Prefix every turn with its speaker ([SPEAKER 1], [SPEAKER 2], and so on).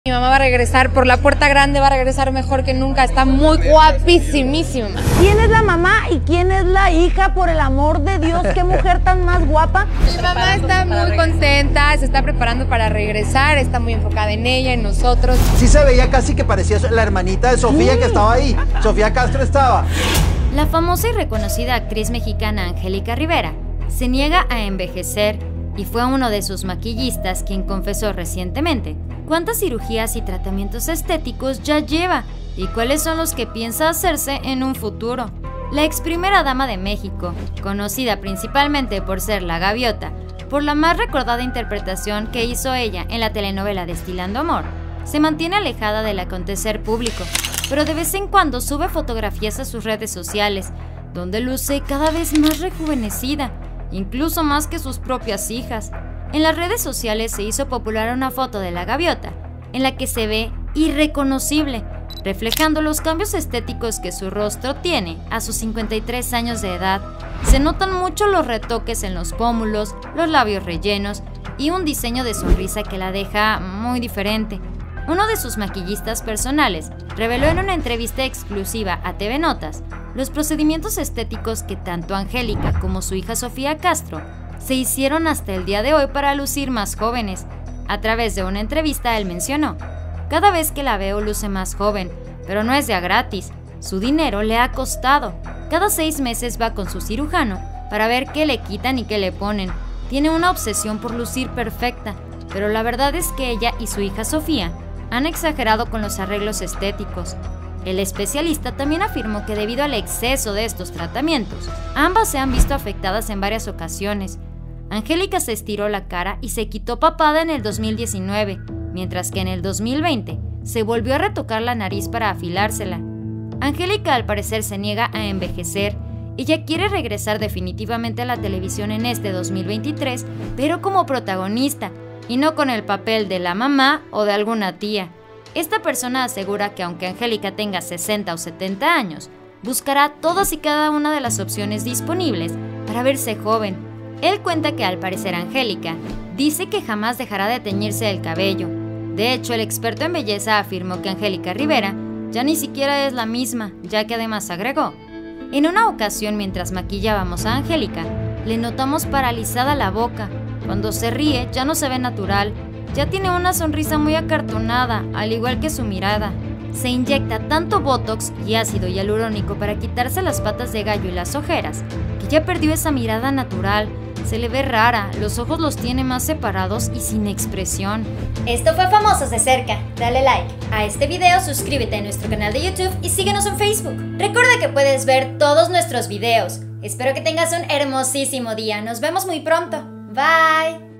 [SPEAKER 1] Mi mamá va a regresar por la puerta grande, va a regresar mejor que nunca, está muy guapísimísima.
[SPEAKER 2] ¿Quién es la mamá y quién es la hija? Por el amor de Dios, qué mujer tan más guapa.
[SPEAKER 1] Mi mamá está muy contenta, se está preparando para regresar, está muy enfocada en ella, en nosotros.
[SPEAKER 3] Sí se veía casi que parecía la hermanita de Sofía que estaba ahí. Sofía Castro estaba.
[SPEAKER 4] La famosa y reconocida actriz mexicana Angélica Rivera se niega a envejecer y fue uno de sus maquillistas quien confesó recientemente cuántas cirugías y tratamientos estéticos ya lleva y cuáles son los que piensa hacerse en un futuro. La ex primera dama de México, conocida principalmente por ser la Gaviota, por la más recordada interpretación que hizo ella en la telenovela Destilando Amor, se mantiene alejada del acontecer público, pero de vez en cuando sube fotografías a sus redes sociales, donde luce cada vez más rejuvenecida, incluso más que sus propias hijas. En las redes sociales se hizo popular una foto de la Gaviota, en la que se ve irreconocible, reflejando los cambios estéticos que su rostro tiene a sus 53 años de edad. Se notan mucho los retoques en los pómulos, los labios rellenos y un diseño de sonrisa que la deja muy diferente. Uno de sus maquillistas personales reveló en una entrevista exclusiva a TV Notas los procedimientos estéticos que tanto Angélica como su hija Sofía Castro se hicieron hasta el día de hoy para lucir más jóvenes. A través de una entrevista él mencionó: "Cada vez que la veo luce más joven, pero no es de a gratis, su dinero le ha costado. Cada 6 meses va con su cirujano para ver qué le quitan y qué le ponen. Tiene una obsesión por lucir perfecta, pero la verdad es que ella y su hija Sofía han exagerado con los arreglos estéticos". El especialista también afirmó que debido al exceso de estos tratamientos, ambas se han visto afectadas en varias ocasiones. Angélica se estiró la cara y se quitó papada en el 2019, mientras que en el 2020 se volvió a retocar la nariz para afilársela. Angélica al parecer se niega a envejecer. Ella quiere regresar definitivamente a la televisión en este 2023, pero como protagonista, y no con el papel de la mamá o de alguna tía. Esta persona asegura que aunque Angélica tenga 60 o 70 años, buscará todas y cada una de las opciones disponibles para verse joven. Él cuenta que al parecer Angélica dice que jamás dejará de teñirse el cabello. De hecho, el experto en belleza afirmó que Angélica Rivera ya ni siquiera es la misma, ya que además agregó: "En una ocasión mientras maquillábamos a Angélica, le notamos paralizada la boca. Cuando se ríe ya no se ve natural, ya tiene una sonrisa muy acartonada, al igual que su mirada. Se inyecta tanto botox y ácido hialurónico para quitarse las patas de gallo y las ojeras, que ya perdió esa mirada natural. Se le ve rara, los ojos los tiene más separados y sin expresión".
[SPEAKER 5] Esto fue Famosos de Cerca. Dale like a este video, suscríbete a nuestro canal de YouTube y síguenos en Facebook. Recuerda que puedes ver todos nuestros videos. Espero que tengas un hermosísimo día. Nos vemos muy pronto. Bye.